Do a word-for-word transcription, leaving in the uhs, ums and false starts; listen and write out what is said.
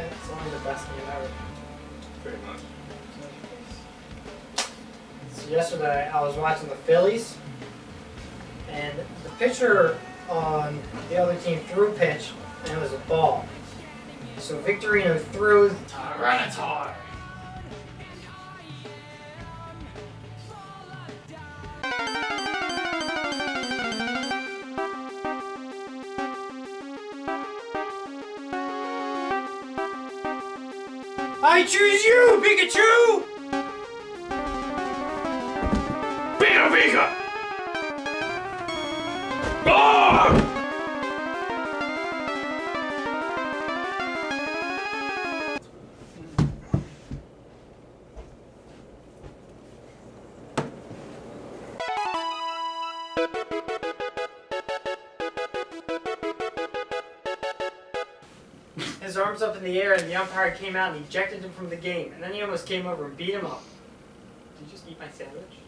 It's only the best game ever. Pretty much. So yesterday I was watching the Phillies, and the pitcher on the other team threw a pitch, and it was a ball. So Victorino threw Tyranitar. I choose you, Pikachu! Pika Pika! Oh! His arms up in the air, and the umpire came out and ejected him from the game. And then he almost came over and beat him up. Did you just eat my sandwich?